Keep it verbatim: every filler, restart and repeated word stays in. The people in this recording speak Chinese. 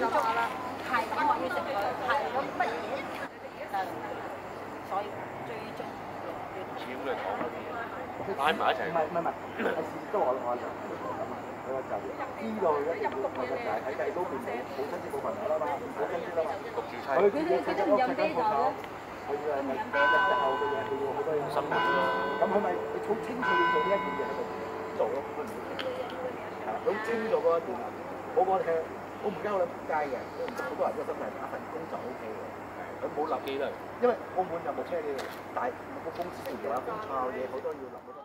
足係咁我要食佢，係咁乜嘢？所以最終似咁嘅講嗰啲嘢，擺埋一齊。唔係唔係唔係，係事實都我我就咁啊，佢就知道一定要我就係喺計嗰邊冇冇親戚冇朋友啦嘛，冇親戚啦嘛，獨住妻。佢佢佢中意飲啤酒嘅。佢要係日日後嘅嘢，佢要好多嘢生活咯。咁佢咪佢好清楚要做呢一件嘢喺度做咯，佢唔會係啦，佢好清楚嗰一段。我我係我唔驚我哋仆街嘅，好多人個心態打份工就 O K 嘅，佢冇立機啦。因為澳門又冇車嘅，但係個公司又有工抄嘢，好多要立好多。